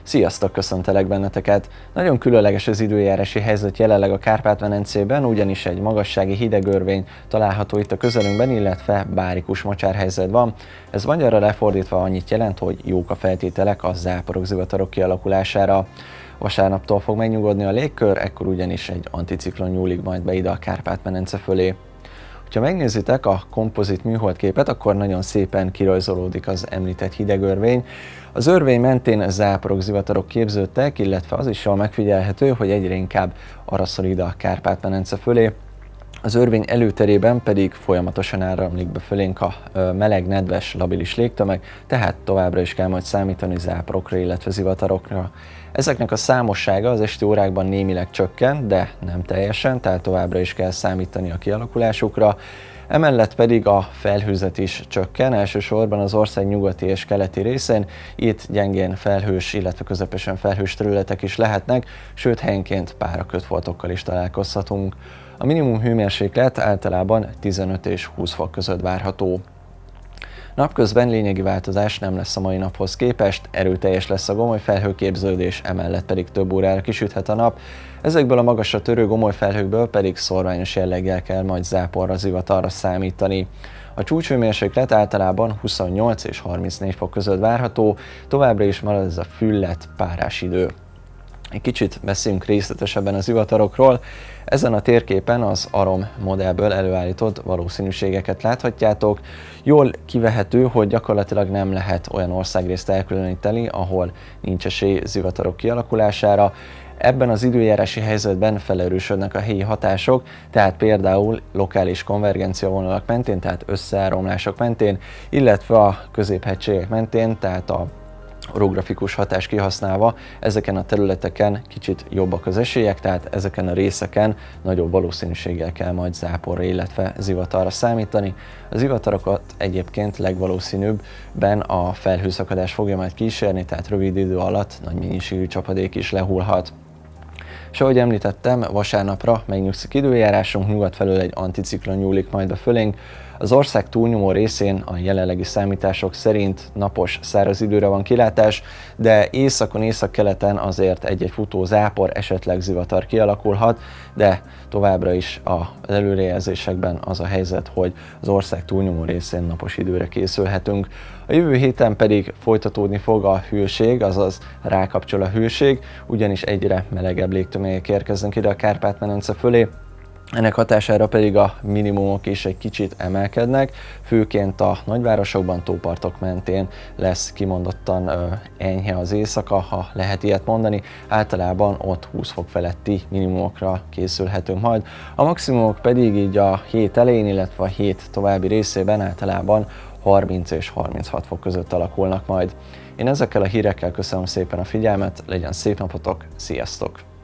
Sziasztok, köszöntelek benneteket! Nagyon különleges az időjárási helyzet jelenleg a Kárpát-medencében, ugyanis egy magassági hidegörvény található itt a közelünkben, illetve bárikus mocsárhelyzet van. Ez magyarra lefordítva annyit jelent, hogy jók a feltételek a záporok, zivatarok kialakulására. Vasárnaptól fog megnyugodni a légkör, ekkor ugyanis egy anticiklon nyúlik majd be ide a Kárpát-medence fölé. Ha megnézitek a kompozit műholdképet, akkor nagyon szépen kirajzolódik az említett hidegörvény. Az örvény mentén záporok, zivatarok képződtek, illetve az is jól megfigyelhető, hogy egyre inkább arra szorít a Kárpát-medence fölé. Az örvény előterében pedig folyamatosan áramlik be fölénk a meleg, nedves, labilis légtömeg, tehát továbbra is kell majd számítani záporokra, illetve zivatarokra. Ezeknek a számossága az esti órákban némileg csökken, de nem teljesen, tehát továbbra is kell számítani a kialakulásukra. Emellett pedig a felhőzet is csökken, elsősorban az ország nyugati és keleti részén. Itt gyengén felhős, illetve közepesen felhős területek is lehetnek, sőt helyenként párakötfoltokkal is találkozhatunk. A minimum hőmérséklet általában 15 és 20 fok között várható. Napközben lényegi változás nem lesz a mai naphoz képest, erőteljes lesz a gomoly felhőképződés, emellett pedig több órára kisüthet a nap. Ezekből a magasra törő gomoly felhőkből pedig szorványos jelleggel kell majd záporra, zivatarra számítani. A csúcshőmérséklet általában 28 és 34 fok között várható, továbbra is marad ez a füllet, párás idő. Egy kicsit beszéljünk részletesebben az zivatarokról. Ezen a térképen az AROM modellből előállított valószínűségeket láthatjátok. Jól kivehető, hogy gyakorlatilag nem lehet olyan országrészt elkülöníteni, ahol nincs esély zivatarok kialakulására. Ebben az időjárási helyzetben felerősödnek a helyi hatások, tehát például lokális konvergenciavonalak mentén, tehát összeáramlások mentén, illetve a középhegységek mentén, tehát a orografikus hatás kihasználva ezeken a területeken kicsit jobbak az esélyek, tehát ezeken a részeken nagyobb valószínűséggel kell majd záporra, illetve zivatarra számítani. A zivatarokat egyébként legvalószínűbben a felhőszakadás fogja majd kísérni, tehát rövid idő alatt nagy mennyiségű csapadék is lehullhat. És ahogy említettem, vasárnapra megnyugszik időjárásunk, nyugat felől egy anticiklon nyúlik majd be fölénk. Az ország túlnyomó részén a jelenlegi számítások szerint napos, száraz időre van kilátás, de északon, északkeleten azért egy-egy futó zápor, esetleg zivatar kialakulhat, de továbbra is az előrejelzésekben az a helyzet, hogy az ország túlnyomó részén napos időre készülhetünk. A jövő héten pedig folytatódni fog a hőség, azaz rákapcsol a hőség, ugyanis egyre melegebb légtömegek érkeznek ide a Kárpát-medence fölé. Ennek hatására pedig a minimumok is egy kicsit emelkednek, főként a nagyvárosokban, tópartok mentén lesz kimondottan enyhe az éjszaka, ha lehet ilyet mondani. Általában ott 20 fok feletti minimumokra készülhetünk majd. A maximumok pedig így a hét elején, illetve a hét további részében általában 30 és 36 fok között alakulnak majd. Én ezekkel a hírekkel köszönöm szépen a figyelmet, legyen szép napotok, sziasztok!